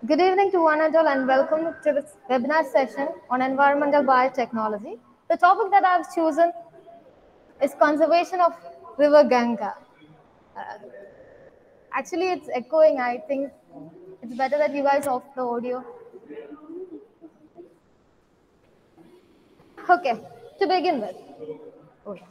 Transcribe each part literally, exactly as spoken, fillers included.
Good evening to one and all, and welcome to this webinar session on environmental biotechnology. The topic that I've chosen is conservation of River Ganga. Uh, Actually, it's echoing. I think it's better that you guys off the audio. Okay, to begin with. Okay.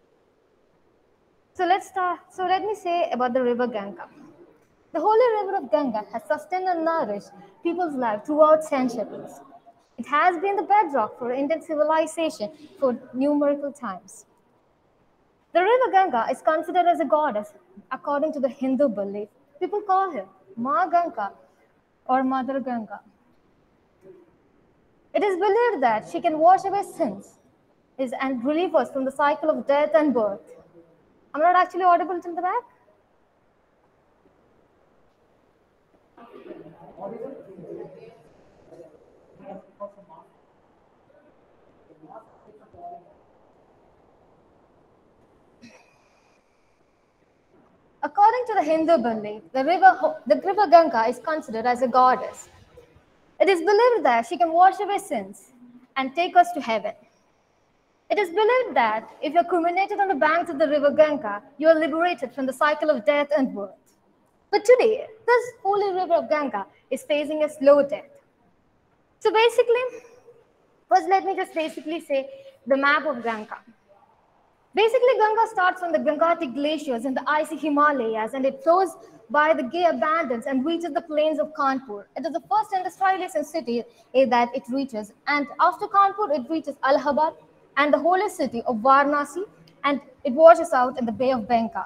So let's start. So let me say about the River Ganga. The holy river of Ganga has sustained and nourished people's lives throughout centuries. It has been the bedrock for Indian civilization for numerical times. The river Ganga is considered as a goddess according to the Hindu belief. People call her Ma Ganga or Mother Ganga. It is believed that she can wash away sins is, and relieve us from the cycle of death and birth. I'm not actually audible till the back? According to the Hindu belief, the river, the river Ganga is considered as a goddess. It is believed that she can wash away sins and take us to heaven. It is believed that if you are cremated on the banks of the river Ganga, you are liberated from the cycle of death and birth. But today, this holy river of Ganga is facing a slow death. So basically, first let me just basically say the map of Ganga. Basically, Ganga starts on the Gangatic glaciers in the icy Himalayas, and it flows by the gay abundance and reaches the plains of Kanpur. It is the first industrialized city that it reaches, and after Kanpur, it reaches Allahabad and the holy city of Varanasi, and it washes out in the Bay of Bengal.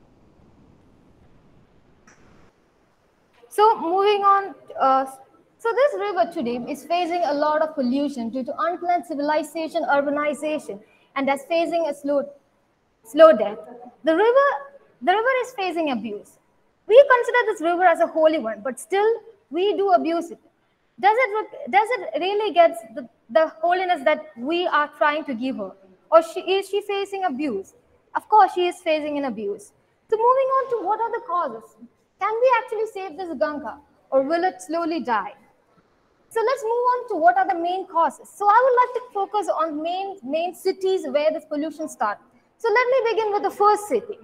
So moving on, uh, so this river today is facing a lot of pollution due to unplanned civilization, urbanization, and is facing a slow, slow death. The river, the river is facing abuse. We consider this river as a holy one, but still we do abuse it. Does it, does it really get the, the holiness that we are trying to give her? Or she, is she facing abuse? Of course, she is facing an abuse. So moving on to what are the causes? Can we actually save this Ganga, or will it slowly die? So let's move on to what are the main causes. So I would like to focus on main, main cities where this pollution starts. So let me begin with the first city.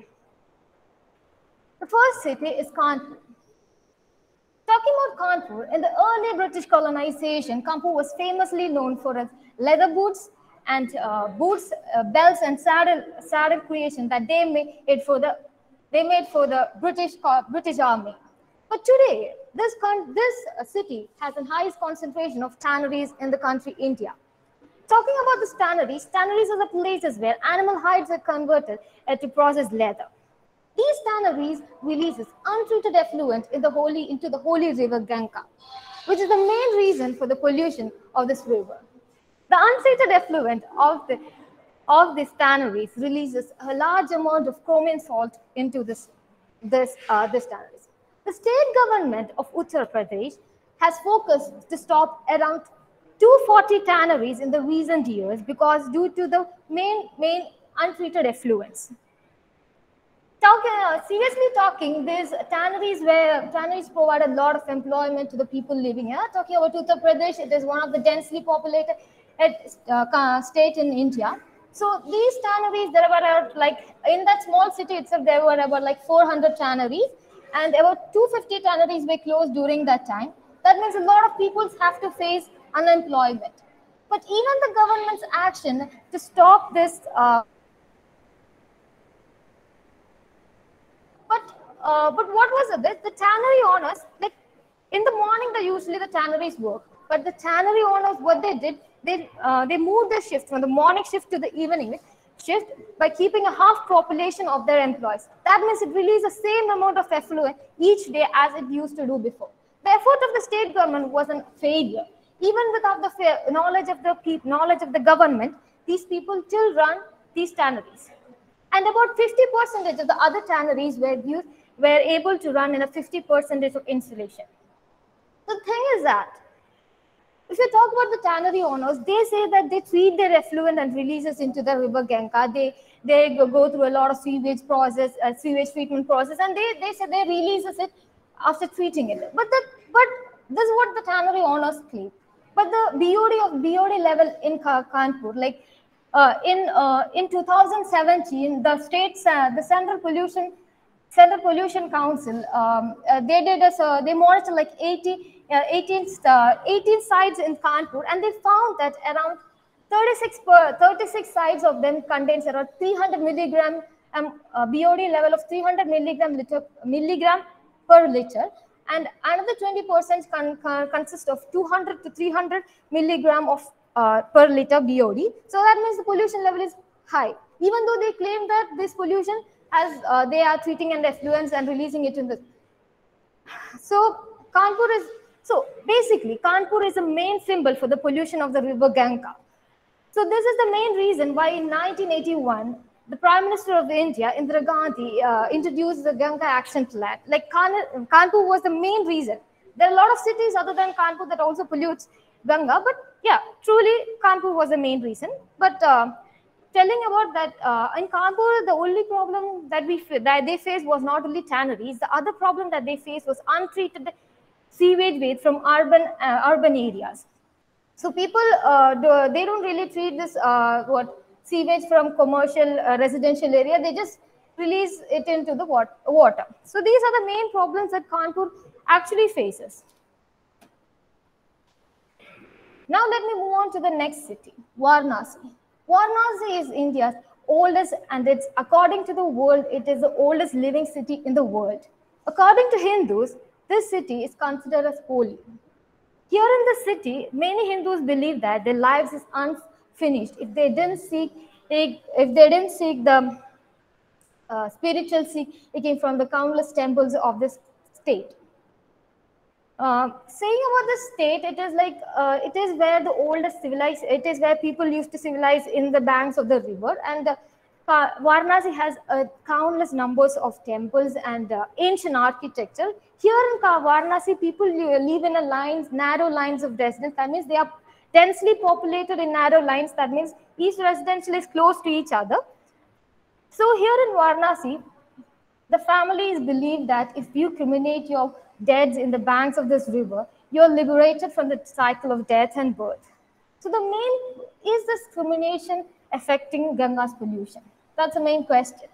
The first city is Kanpur. Talking about Kanpur, in the early British colonization, Kanpur was famously known for its leather boots and uh, boots, uh, belts, and saddle, saddle creation that they made for the they made for the British British Army. But today, this this city has the highest concentration of tanneries in the country India. Talking about the tanneries, tanneries are the places where animal hides are converted to process leather. These tanneries releases untreated effluent in the holy, into the holy river Ganga, which is the main reason for the pollution of this river. The untreated effluent of, the, of these tanneries releases a large amount of chromium salt into this, this, uh, this tanneries. The state government of Uttar Pradesh has focused to stop around two hundred forty tanneries in the recent years because due to the main, main untreated effluents. Talking, uh, seriously talking, these tanneries where tanneries provide a lot of employment to the people living here. Talking about Uttar Pradesh, it is one of the densely populated uh, state in India. So these tanneries, there were like in that small city itself, there were about like four hundred tanneries, and about two hundred fifty tanneries were closed during that time. That means a lot of people have to face unemployment. But even the government's action to stop this. Uh, But uh, but what was it? The, the tannery owners, like in the morning, they usually the tanneries work. But the tannery owners, what they did, they uh, they moved their shift from the morning shift to the evening shift by keeping a half population of their employees. That means it released the same amount of effluent each day as it used to do before. The effort of the state government was a failure. Even without the knowledge of the knowledge of the government, these people still run these tanneries. And about fifty percent of the other tanneries were, used, were able to run in a fifty percent of installation. The thing is that, if you talk about the tannery owners, they say that they treat their effluent and releases into the river Ganga. They, they go through a lot of sewage process, uh, sewage treatment process, and they, they say they releases it after treating it. But, the, but This is what the tannery owners claim. But the B O D of B O D level in Kanpur, like uh, in uh, in two thousand seventeen, the state's uh, the Central Pollution Central Pollution Council, um, uh, they did a, uh, they monitored like eighty, uh, eighteen, uh, eighteen sites in Kanpur, and they found that around thirty-six, per, thirty-six sites of them contains around three hundred milligram um, uh, B O D level of three hundred milligram liter, milligram per liter, and another twenty percent con, con, consists of two hundred to three hundred milligram of uh, per liter B O D. So that means the pollution level is high, even though they claim that this pollution as uh, they are treating an effluents and releasing it in the. So Kanpur is, so basically Kanpur is a main symbol for the pollution of the river Ganga. So this is the main reason why in nineteen eighty-one, the Prime Minister of India, Indira Gandhi, uh, introduced the Ganga Action Plan. Like Kan Kanpur was the main reason. There are a lot of cities other than Kanpur that also pollutes Ganga, but yeah, truly Kanpur was the main reason. But uh, telling about that, uh, in Kanpur, the only problem that we that they faced was not only tanneries. The other problem that they faced was untreated sewage waste from urban uh, urban areas. So people, uh, do, they don't really treat this uh, what sewage from commercial uh, residential area. They just release it into the wat water. So these are the main problems that Kanpur actually faces. Now let me move on to the next city, Varanasi. Varanasi is India's oldest, and it's, according to the world, it is the oldest living city in the world. According to Hindus, this city is considered as holy. Here in the city, many Hindus believe that their lives is unfinished if they didn't seek, if they didn't seek the uh, spiritual seeking from the countless temples of this state. Uh, saying about the state, it is like uh, it is where the oldest civilized, it is where people used to civilize in the banks of the river, and uh, Varanasi has uh, countless numbers of temples and uh, ancient architecture. Here in Varanasi, people live in a lines, narrow lines of residence. That means they are densely populated in narrow lines. That means each residential is close to each other. So here in Varanasi, the family is believed that if you cremate your dead in the banks of this river, you're liberated from the cycle of death and birth. So the main, is this cremation affecting Ganga's pollution? That's the main question.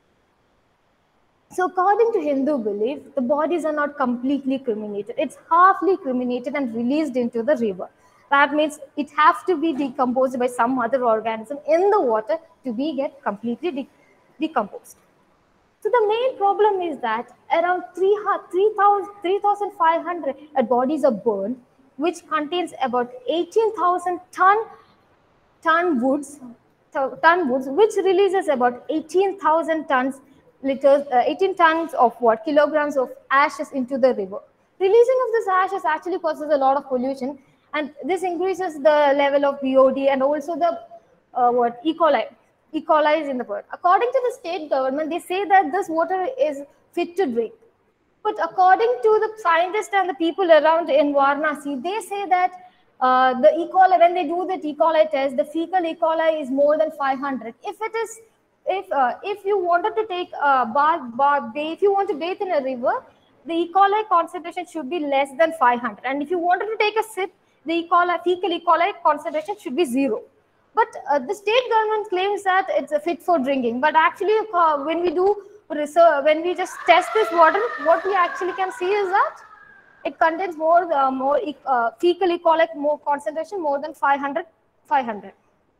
So according to Hindu belief, the bodies are not completely cremated. It's halfly cremated and released into the river. That means it has to be decomposed by some other organism in the water to be get completely de decomposed. So the main problem is that around three thousand five hundred bodies are burned, which contains about eighteen thousand ton ton woods, ton woods, which releases about eighteen thousand tons liters, uh, eighteen tons of what kilograms of ashes into the river. Releasing of this ashes actually causes a lot of pollution, and this increases the level of B O D and also the uh, what E. coli. E. coli is in the bird. According to the state government, they say that this water is fit to drink. But according to the scientists and the people around in Varanasi, they say that uh, the E. coli, when they do the E. coli test, the fecal E. coli is more than five hundred. If it is, if uh, if you wanted to take a bath, bath, if you want to bathe in a river, the E. coli concentration should be less than five hundred. And if you wanted to take a sip, the E. coli, fecal E. coli concentration should be zero. But uh, the state government claims that it's a fit for drinking. But actually, uh, when we do research, when we just test this water, what we actually can see is that it contains more, uh, more uh, fecal E. coli, more concentration, more than five hundred, five hundred.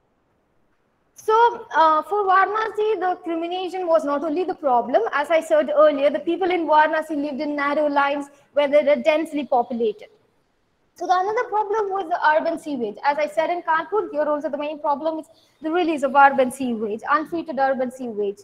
So uh, for Varanasi, the cremation was not only the problem. As I said earlier, the people in Varanasi lived in narrow lines where they were densely populated. So the another problem was the urban sewage. As I said in Kanpur, here also the main problem is the release of urban sewage, untreated urban sewage.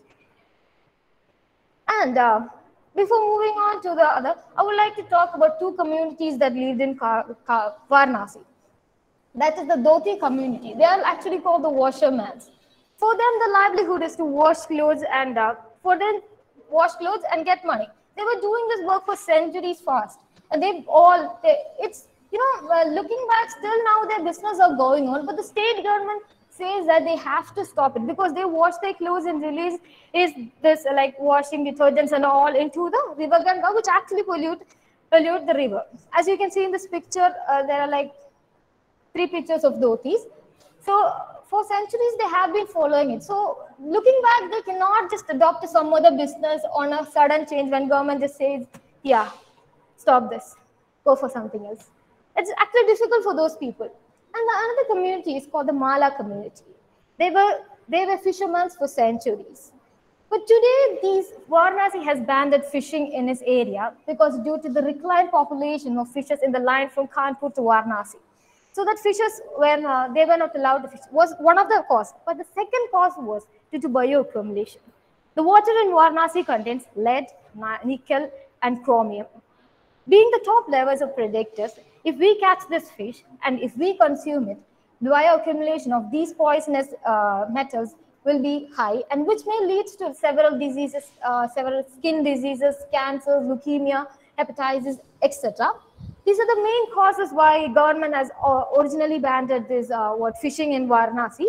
And uh, before moving on to the other, I would like to talk about two communities that lived in Ka Ka Varanasi. That is the Dhoti community. They are actually called the washermen. For them, the livelihood is to wash clothes and uh, for them, wash clothes and get money. They were doing this work for centuries fast, and they've all they, it's. You know, uh, looking back, still now their business are going on, but the state government says that they have to stop it because they wash their clothes and release is this uh, like washing detergents and all into the river Ganga, which actually pollute pollute the river. As you can see in this picture, uh, there are like three pictures of dhotis. So for centuries they have been following it. So looking back, they cannot just adopt some other business on a sudden change when government just says, yeah, stop this, go for something else. It's actually difficult for those people. And the another community is called the Mala community. They were they were fishermen for centuries. But today, these Varanasi has banned fishing in its area because due to the declined population of fishes in the line from Kanpur to Varanasi. So that fishes, when uh, they were not allowed to fish, was one of the cause. But the second cause was due to bioaccumulation. The water in Varanasi contains lead, nickel, and chromium. Being the top levels of predators, if we catch this fish and if we consume it, the bioaccumulation of these poisonous uh, metals will be high, and which may lead to several diseases, uh, several skin diseases, cancers, leukemia, hepatitis, et cetera. These are the main causes why government has uh, originally banned this uh, what fishing in Varanasi.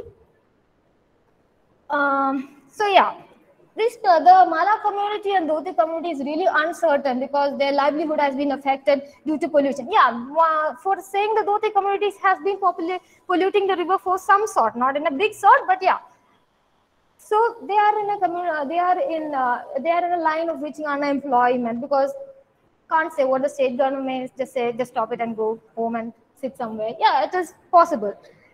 Um, so yeah, this uh, the Mala community and Dhoti community is really uncertain because their livelihood has been affected due to pollution. Yeah, uh, for saying the Dhoti communities has been polluting the river for some sort, not in a big sort, but yeah. So they are in a community, they are in uh, they are in a line of reaching unemployment because can't say what the state government may just say, just stop it and go home and sit somewhere. Yeah, it is possible.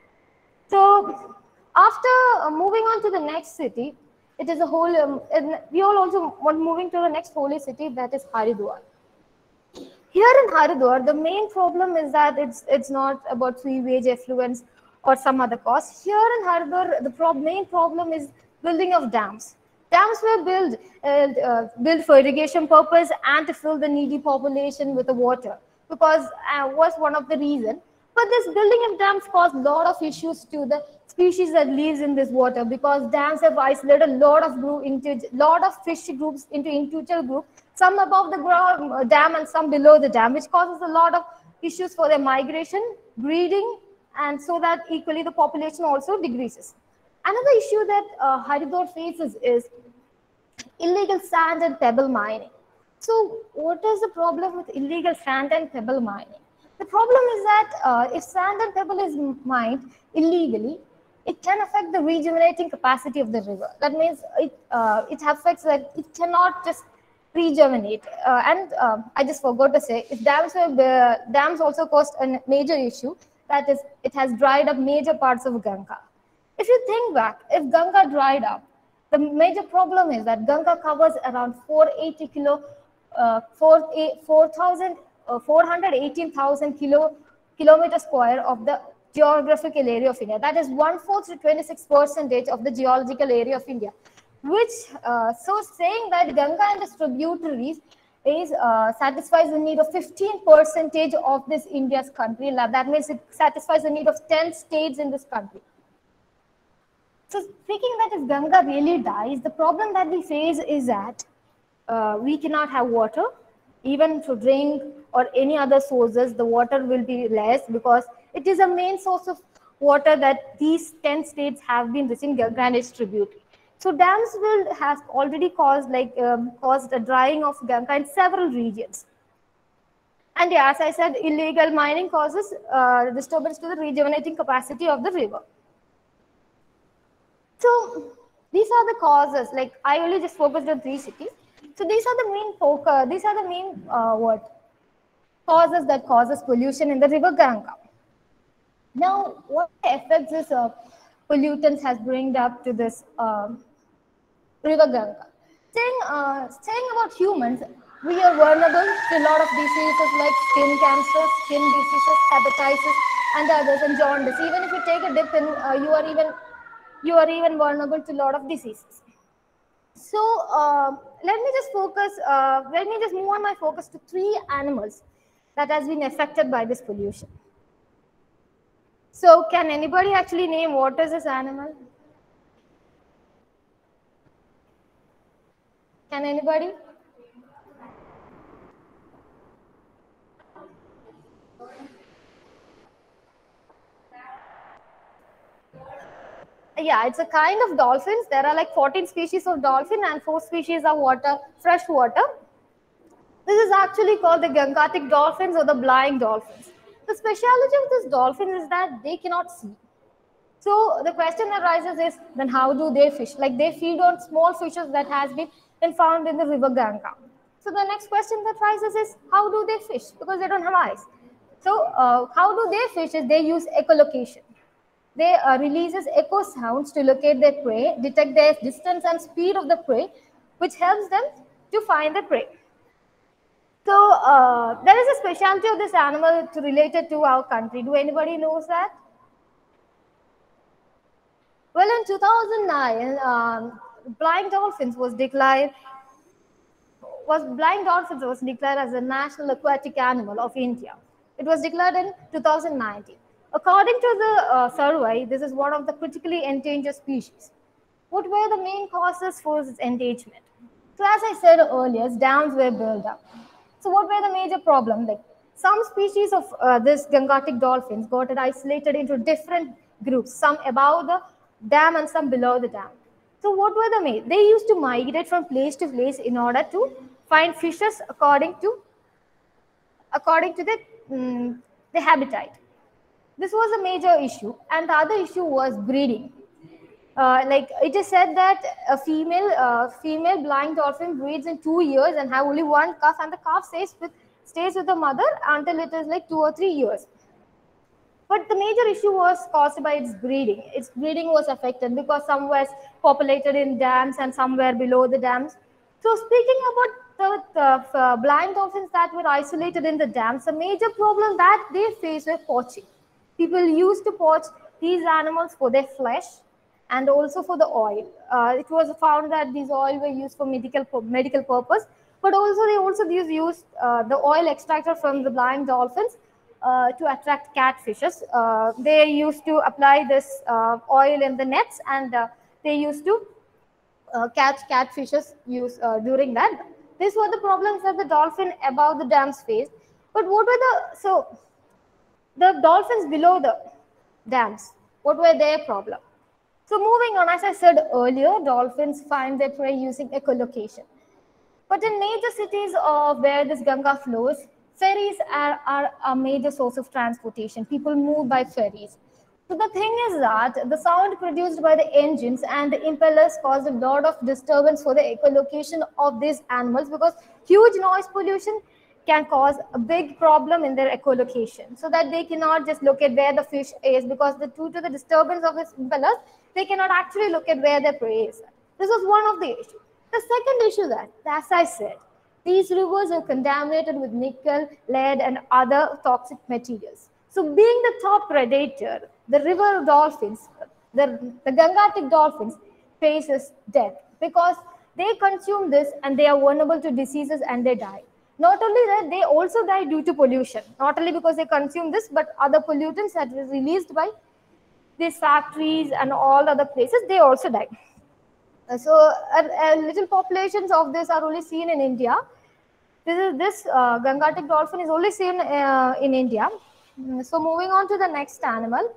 So after uh, moving on to the next city, it is a whole, um, we all also want moving to the next holy city, that is Haridwar. Here in Haridwar, the main problem is that it's it's not about sewage effluents or some other cause. Here in Haridwar, the pro main problem is building of dams. Dams were built, uh, uh, built for irrigation purpose and to fill the needy population with the water, because uh, was one of the reasons. But this building of dams caused a lot of issues to the species that lives in this water, because dams have isolated a lot of group into lot of fish groups into individual groups, some above the ground, uh, dam and some below the dam, which causes a lot of issues for their migration, breeding, and so that equally the population also decreases. Another issue that uh, Haridwar faces is illegal sand and pebble mining. So what is the problem with illegal sand and pebble mining? The problem is that uh, if sand and pebble is mined illegally, it can affect the rejuvenating capacity of the river. That means it, uh, it affects that it cannot just rejuvenate. Uh, and uh, I just forgot to say, if dams were, uh, dams also caused a major issue, that is, it has dried up major parts of Ganga. If you think back, if Ganga dried up, the major problem is that Ganga covers around four hundred eighty kilo, uh, four thousand, uh, four hundred eighteen thousand kilo, kilometer square of the geographical area of India. That is one fourth to twenty-six percentage of the geological area of India. Which, uh, so saying that Ganga and its tributaries is uh, satisfies the need of fifteen percentage of this India's country. That means it satisfies the need of ten states in this country. So thinking that if Ganga really dies, the problem that we face is that uh, we cannot have water, even to drink or any other sources, the water will be less because it is a main source of water that these ten states have been receiving Ganga and its tributary. So dams will has already caused like um, caused a drying of Ganga in several regions. And yeah, as I said, illegal mining causes uh, disturbance to the rejuvenating capacity of the river. So these are the causes. Like I only just focused on three cities. So these are the main focus. These are the main uh, what causes that causes pollution in the river Ganga. Now, what effects this uh, pollutants has brought up to this um, river Ganga? Saying uh, saying about humans, we are vulnerable to a lot of diseases like skin cancer, skin diseases, hepatitis, and others, and jaundice. Even if you take a dip in, uh, you are even you are even vulnerable to a lot of diseases. So uh, let me just focus, uh, let me just move on my focus to three animals that has been affected by this pollution. So can anybody actually name what is this animal? Can anybody? Yeah, it's a kind of dolphins. There are like fourteen species of dolphin and four species of water, fresh water. This is actually called the Gangatic dolphins or the blind dolphins. The speciality of this dolphin is that they cannot see. So the question that arises is, then how do they fish? Like they feed on small fishes that has been, been found in the river Ganga. So the next question that rises is, how do they fish? Because they don't have eyes. So uh, how do they fish? Is they use echolocation. They uh, releases echo sounds to locate their prey, detect their distance and speed of the prey, which helps them to find the prey. So uh, there is a specialty of this animal to related to our country. Do anybody knows that? Well, in two thousand nine, um, blind dolphins was declared was blind dolphins was declared as a national aquatic animal of India. It was declared in two thousand nineteen. According to the uh, survey, this is one of the critically endangered species. What were the main causes for its endangerment? So as I said earlier, dams were built up. So what were the major problems? Like some species of uh, this Gangatic dolphins got isolated into different groups, some above the dam and some below the dam. So what were the main? They used to migrate from place to place in order to find fishes according to according to the um, the habitat. This was a major issue, and the other issue was breeding. Uh, like it is said that a female uh, female blind dolphin breeds in two years and have only one calf, and the calf stays with stays with the mother until it is like two or three years. But the major issue was caused by its breeding. Its breeding was affected because some were populated in dams and some were below the dams. So speaking about the, the uh, blind dolphins that were isolated in the dams, the major problem that they faced was poaching. People used to poach these animals for their flesh and also for the oil. Uh, it was found that these oil were used for medical medical purpose, but also they also used, used uh, the oil extracted from the blind dolphins uh, to attract catfishes. Uh, they used to apply this uh, oil in the nets, and uh, they used to uh, catch catfishes use uh, during that. These were the problems that the dolphin above the dams faced. But what were the so the dolphins below the dams? What were their problem? So moving on, as I said earlier, dolphins find their prey using echolocation. But in major cities of where this Ganga flows, ferries are, are a major source of transportation. People move by ferries. So the thing is that the sound produced by the engines and the impellers caused a lot of disturbance for the echolocation of these animals, because huge noise pollution can cause a big problem in their echolocation, so that they cannot just look at where the fish is, because the, due to the disturbance of its impellers, they cannot actually look at where their prey is. This was one of the issues. The second issue that, as I said, these rivers are contaminated with nickel, lead, and other toxic materials. So being the top predator, the river dolphins, the, the Gangatic dolphins faces death because they consume this and they are vulnerable to diseases and they die. Not only that, they also die due to pollution. Not only because they consume this, but other pollutants that were released by these factories and all other places, they also die. Uh, So uh, uh, little populations of this are only seen in India. This is this uh, Gangatic dolphin is only seen uh, in India. Mm, So moving on to the next animal.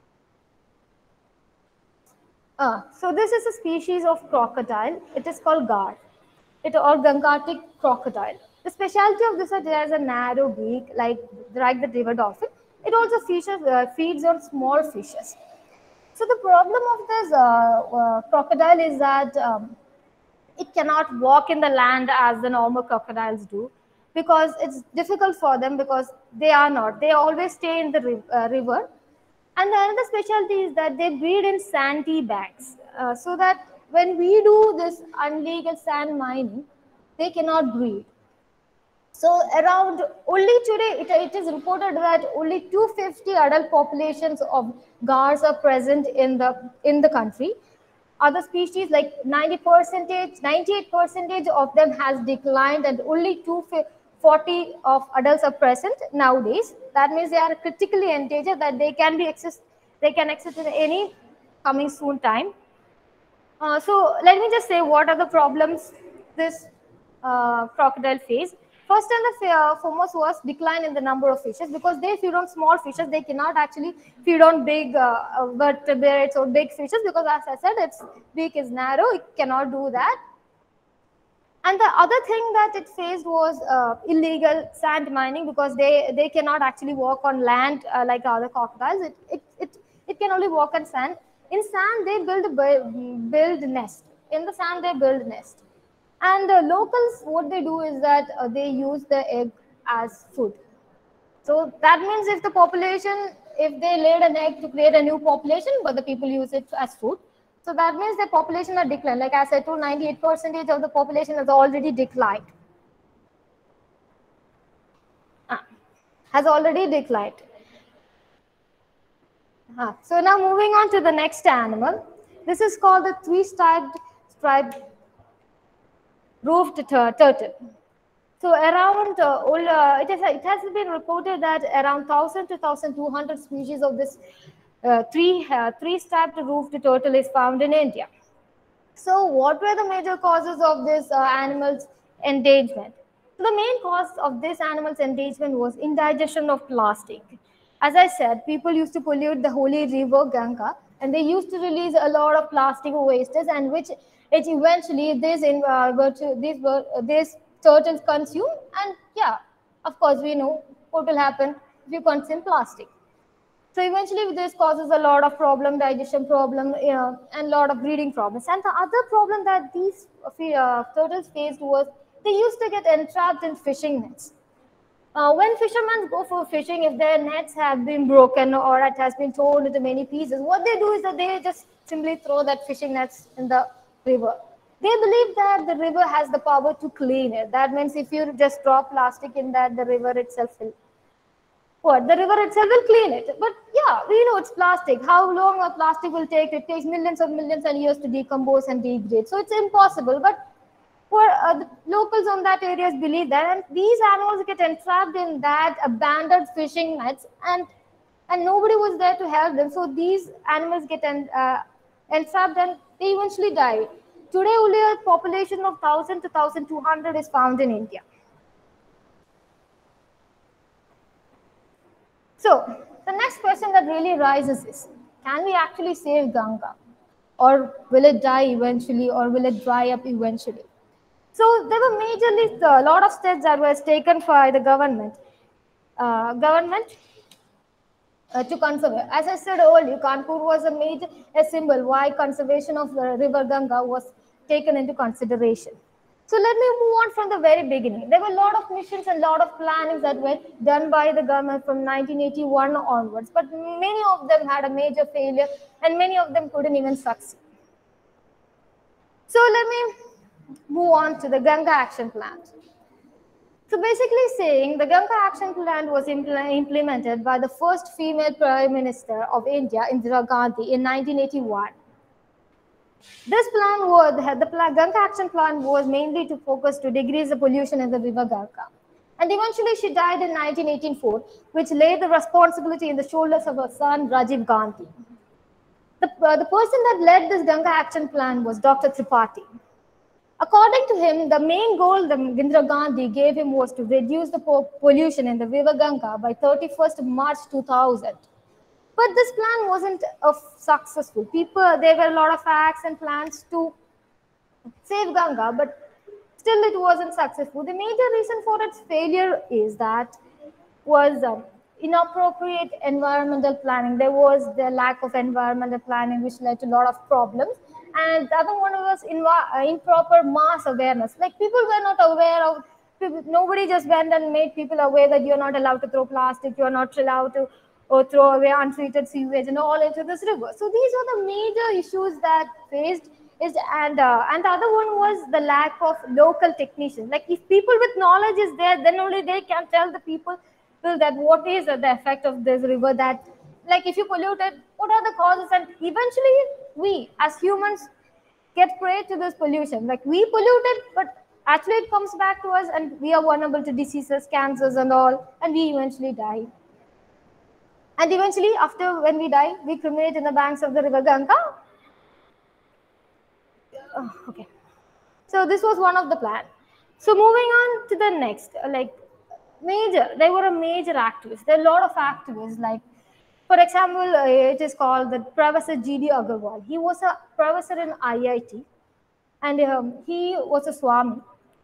Uh, so this is a species of crocodile. It is called gar. It or Gangatic crocodile. The specialty of this is it has a narrow beak like like the river dolphin. It also features, uh, feeds on small fishes. So the problem of this uh, uh, crocodile is that um, it cannot walk in the land as the normal crocodiles do, because it's difficult for them because they are not. They always stay in the ri- uh, river. And the another specialty is that they breed in sandy banks, uh, so that when we do this illegal sand mining, they cannot breed. So around only today, it, it is reported that only two hundred fifty adult populations of gars are present in the in the country. Other species like ninety percentage, ninety-eight percentage of them has declined, and only two hundred forty of adults are present nowadays. That means they are critically endangered. That they can be exist, they can exist in any coming soon time. Uh, so let me just say what are the problems this uh, crocodile face. First and the fa- foremost was decline in the number of fishes, because they feed on small fishes. They cannot actually feed on big uh, uh, vertebrates or big fishes, because as I said, its beak is narrow. It cannot do that. And the other thing that it faced was uh, illegal sand mining, because they, they cannot actually walk on land uh, like other crocodiles. It, it, it, it can only walk on sand. In sand, they build a bu- build nest. In the sand, they build nest. And the locals, what they do is that uh, they use the egg as food. So that means if the population, if they laid an egg to create a new population, but the people use it as food, so that means the population are declined. Like as I told, ninety-eight percent of the population has already declined. Ah, has already declined. Ah, so now moving on to the next animal. This is called the three-striped striped roofed tur- turtle. So around uh, all, uh, it, is, it has been reported that around one thousand to twelve hundred species of this uh, three uh, three-striped roofed turtle is found in India. So what were the major causes of this uh, animal's endangerment? So the main cause of this animal's endangerment was indigestion of plastic. As I said, people used to pollute the holy river Ganga, and they used to release a lot of plastic wastes, and which it eventually this in uh, were to, these were uh, these turtles consume, and yeah, of course we know what will happen if you consume plastic. So eventually this causes a lot of problem, digestion problem, uh, and a lot of breeding problems. And the other problem that these uh, turtles faced was they used to get entrapped in fishing nets. Uh, when fishermen go for fishing, if their nets have been broken or it has been torn into many pieces, what they do is that they just simply throw that fishing nets in the river. They believe that the river has the power to clean it. That means if you just drop plastic in that, the river itself will what the river itself will clean it. But yeah, we know it's plastic. How long a plastic will take? It takes millions of millions and years to decompose and degrade. So it's impossible. But for uh, the locals on that areas believe that, and these animals get entrapped in that abandoned fishing nets, and and nobody was there to help them. So these animals get en- uh, entrapped and they eventually die. Today, only a population of one thousand to one thousand two hundred is found in India. So the next question that really rises is, can we actually save Ganga? Or will it die eventually, or will it dry up eventually? So there were majorly a lot of steps that was taken by the government. Uh, government uh, to conserve it. As I said earlier, Kanpur was a major a symbol why conservation of the river Ganga was taken into consideration. So let me move on from the very beginning. There were a lot of missions and a lot of plannings that were done by the government from nineteen eighty-one onwards, but many of them had a major failure and many of them couldn't even succeed. So let me move on to the Ganga Action Plan. So basically saying the Ganga Action Plan was impl- implemented by the first female Prime Minister of India, Indira Gandhi, in nineteen eighty-one. This plan was, the plan, Ganga Action Plan was mainly to focus to decrease the pollution in the river Ganga. And eventually she died in nineteen eighty-four, which laid the responsibility in the shoulders of her son, Rajiv Gandhi. The, uh, the person that led this Ganga Action Plan was Doctor Tripathi. According to him, the main goal that Indira Gandhi gave him was to reduce the po- pollution in the river Ganga by thirty-first of March two thousand. But this plan wasn't uh, successful. People, there were a lot of acts and plans to save Ganga, but still it wasn't successful. The major reason for its failure is that was um, inappropriate environmental planning. There was the lack of environmental planning, which led to a lot of problems. And the other one was inva- uh, improper mass awareness. Like people were not aware of. People, nobody just went and made people aware that you're not allowed to throw plastic, you're not allowed to or throw away untreated sewage and all into this river. So these were the major issues that faced is and uh, and the other one was the lack of local technicians. Like if people with knowledge is there, then only they can tell the people well, that what is the effect of this river. That like if you pollute it, what are the causes? And eventually, we as humans get prey to this pollution. Like we pollute it, but actually it comes back to us, and we are vulnerable to diseases, cancers, and all, and we eventually die. And eventually, after when we die, we cremate in the banks of the river Ganga. Oh, okay. So this was one of the plan. So moving on to the next, uh, like major, they were a major activists. There are a lot of activists. Like, for example, uh, it is called the Professor G D Agarwal. He was a professor in I I T, and um, he was a Swami.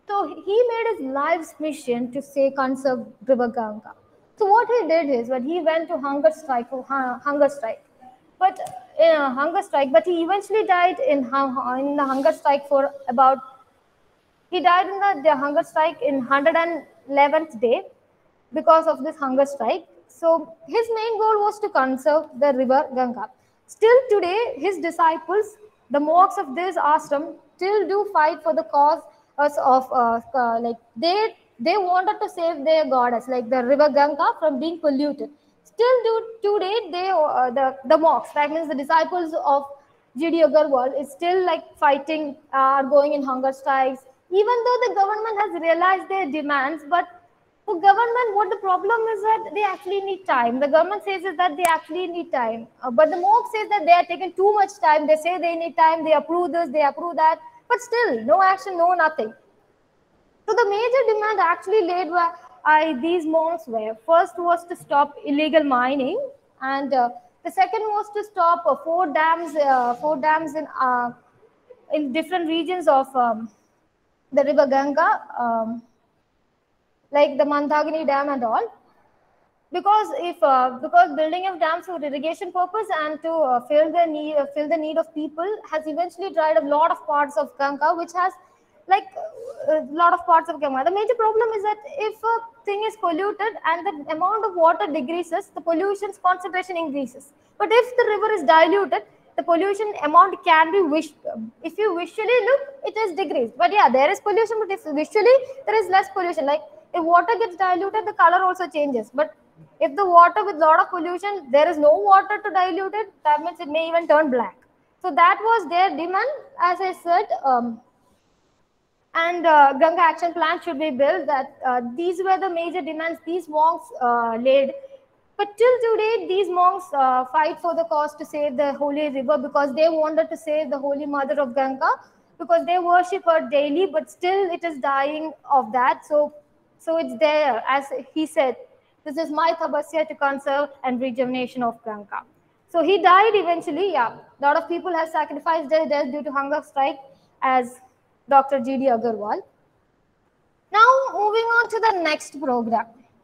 So he made his life's mission to say conserve River Ganga. So what he did is, when he went to hunger strike for hunger strike, but in a hunger strike, but he eventually died in in the hunger strike for about. He died in the, the hunger strike in one hundred eleventh day because of this hunger strike. So his main goal was to conserve the river Ganga. Still today, his disciples, the monks of this ashram, still do fight for the cause of uh, uh, like they they wanted to save their goddess, like the river Ganga, from being polluted. Still do today, they uh, the the monks, that means the disciples of G D Agarwal, is still like fighting, are uh, going in hunger strikes, even though the government has realized their demands. But for government, what the problem is that they actually need time. The government says is that they actually need time, uh, but the mob says that they are taking too much time. They say they need time, they approve this, they approve that, but still no action, no nothing. So the major demand actually laid by these monks were, first was to stop illegal mining, and uh, the second was to stop uh, four dams, uh, four dams in uh, in different regions of um, the river Ganga. Um, like the Mandagini Dam and all, because if uh, because building of dams for irrigation purpose and to uh, fill the need uh, fill the need of people has eventually dried a lot of parts of Ganga, which has like a lot of parts of Ganga. The major problem is that if a thing is polluted and the amount of water decreases, the pollution's concentration increases. But if the river is diluted, the pollution amount can be wished. If you visually look, it is decreased. But yeah, there is pollution, but if visually there is less pollution. Like if water gets diluted, the color also changes. But if the water with lot of pollution, there is no water to dilute it, that means it may even turn black. So that was their demand, as I said. Um, and uh, Ganga Action Plan should be built. That uh, these were the major demands these monks uh, laid. But till today, these monks uh, fight for the cause to save the holy river, because they wanted to save the holy mother of Ganga, because they worship her daily, but still it is dying of that. So, so it's there, as he said, this is my tapasya to conserve and rejuvenation of Ganga. So he died eventually. Yeah, a lot of people have sacrificed their death due to hunger strike, as Doctor G D Agarwal. Now moving on to the next program.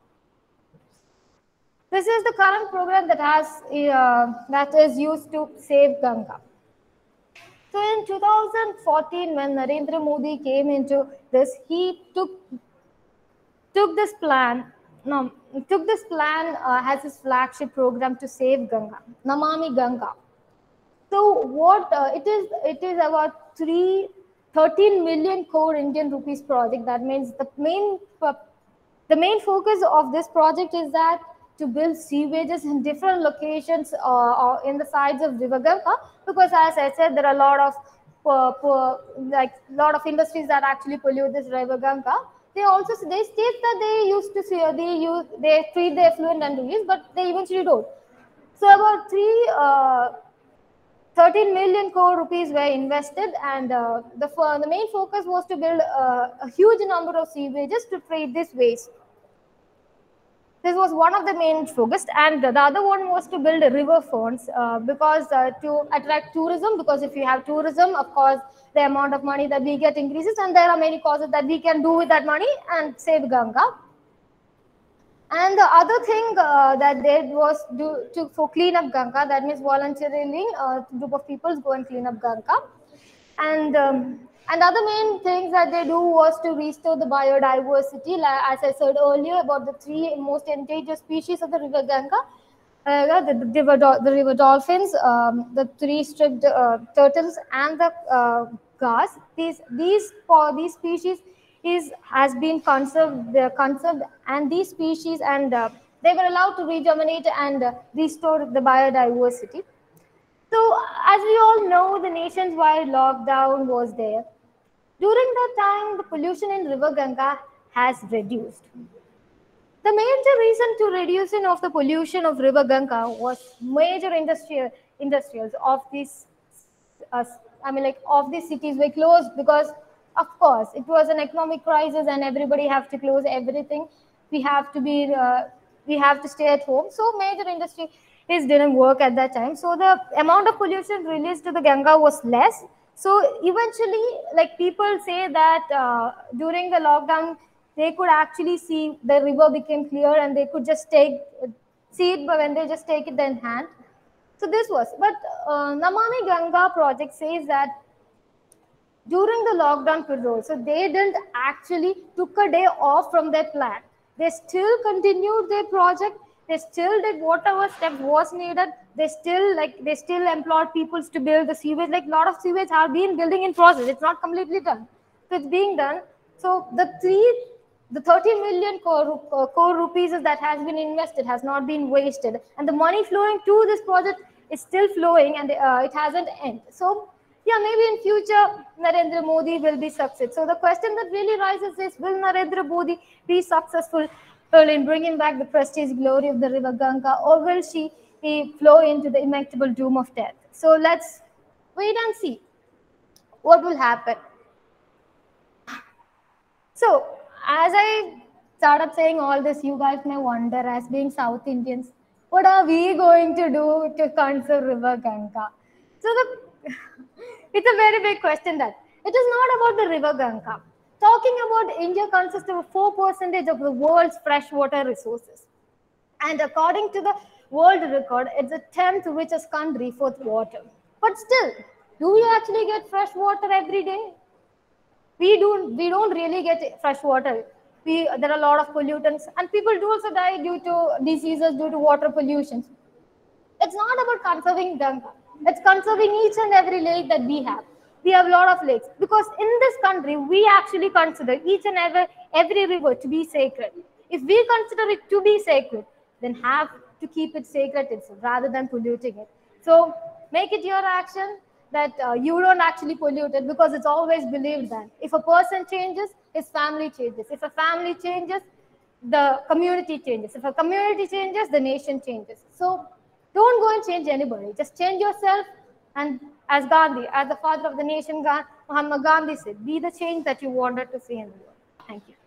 This is the current program that has uh, that is used to save Ganga. So in two thousand fourteen, when Narendra Modi came into this, he took took this plan. No, took this plan uh, as his flagship program to save Ganga, Namami Ganga. So what uh, it is? It is about three, thirteen million crore Indian rupees project. That means the main uh, the main focus of this project is that to build sewages in different locations uh, in the sides of River Ganga, because as I said, there are a lot of uh, poor, like lot of industries that actually pollute this River Ganga. They also they state that they used to see they use they treat the effluent and release, but they eventually don't. So about three. Uh, thirteen million crore rupees were invested, and uh, the, the main focus was to build uh, a huge number of sewages to treat this waste. This was one of the main focus, and the other one was to build river fronts uh, because uh, to attract tourism. Because if you have tourism, of course, the amount of money that we get increases, and there are many causes that we can do with that money and save Ganga. And the other thing uh, that they did was do to for clean up Ganga. That means voluntarily, a uh, group of people go and clean up Ganga. And um, and other main things that they do was to restore the biodiversity. Like, as I said earlier, about the three most endangered species of the river Ganga, uh, the, the, river the river dolphins, um, the three striped uh, turtles, and the uh, gas. These these for these species is has been conserved, they conserved, and these species and uh, they were allowed to rejuvenate and uh, restore the biodiversity. So, as we all know, the nationwide lockdown was there. During that time, the pollution in River Ganga has reduced. The major reason to reducing of the pollution of River Ganga was major industrial industrials of these, uh, I mean, like of these cities were closed because, of course, it was an economic crisis and everybody have to close everything. We have to be, uh, we have to stay at home. So major industry is didn't work at that time. So the amount of pollution released to the Ganga was less. So eventually, like people say that uh, during the lockdown, they could actually see the river became clear and they could just take see it, but when they just take it in hand. So this was, but uh, Namami Ganga project says that during the lockdown period, so they didn't actually took a day off from their plan. They still continued their project. They still did whatever step was needed. They still like they still employed people to build the sewage. Like a lot of sewage have been building in process. It's not completely done. So it's being done. So the three the thirty million core, uh, core rupees that has been invested has not been wasted, and the money flowing to this project is still flowing, and uh, it hasn't ended. So yeah, maybe in future Narendra Modi will be success. So the question that really rises is, will Narendra Modi be successful in bringing back the prestige glory of the river Ganga, or will she eh, flow into the inevitable doom of death? So let's wait and see what will happen. So, as I started saying all this, you guys may wonder, as being South Indians, what are we going to do to conserve River Ganga? So, the it's a very big question that it is not about the River Ganga. Talking about India consists of four percent of the world's freshwater resources. And according to the world record, it's the tenth richest country for water. But still, do we actually get fresh water every day? we don't we don't really get fresh water. We there are a lot of pollutants, and people do also die due to diseases due to water pollution. It's not about conserving Ganga. It's conserving each and every lake that we have. We have a lot of lakes because in this country we actually consider each and every every river to be sacred. If we consider it to be sacred, then have to keep it sacred itself rather than polluting it. So make it your action that uh, you don't actually pollute it, because it's always believed that if a person changes, his family changes. If a family changes, the community changes. If a community changes, the nation changes. So don't go and change anybody. Just change yourself. And as Gandhi, as the father of the nation, Mahatma Gandhi said, be the change that you wanted to see in the world. Thank you.